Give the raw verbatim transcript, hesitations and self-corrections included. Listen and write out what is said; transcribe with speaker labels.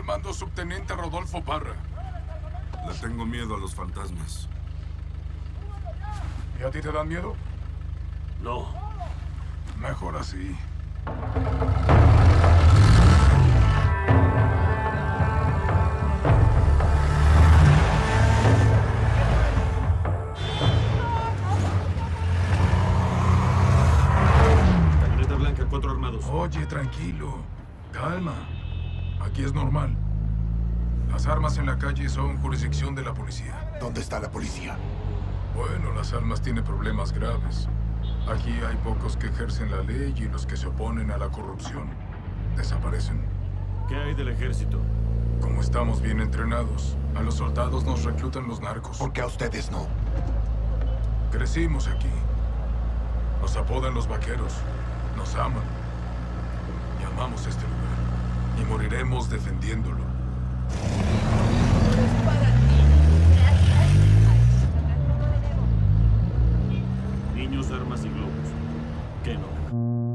Speaker 1: al mando subteniente Rodolfo Parra.
Speaker 2: Le tengo miedo a los fantasmas.
Speaker 1: ¿Y a ti te dan miedo?
Speaker 3: No.
Speaker 1: Mejor así.
Speaker 3: Camioneta blanca, cuatro armados.
Speaker 1: Oye, tranquilo. Calma. Aquí es normal. Las armas en la calle son jurisdicción de la policía.
Speaker 4: ¿Dónde está la policía?
Speaker 1: Bueno, Las Almas tiene problemas graves. Aquí hay pocos que ejercen la ley y los que se oponen a la corrupción desaparecen.
Speaker 3: ¿Qué hay del ejército?
Speaker 1: Como estamos bien entrenados, a los soldados nos reclutan los narcos.
Speaker 4: ¿Por qué a ustedes no?
Speaker 1: Crecimos aquí. Nos apodan los vaqueros. Nos aman. Y amamos este lugar. Y moriremos defendiéndolo.
Speaker 3: Niños, armas y globos. ¿Qué no?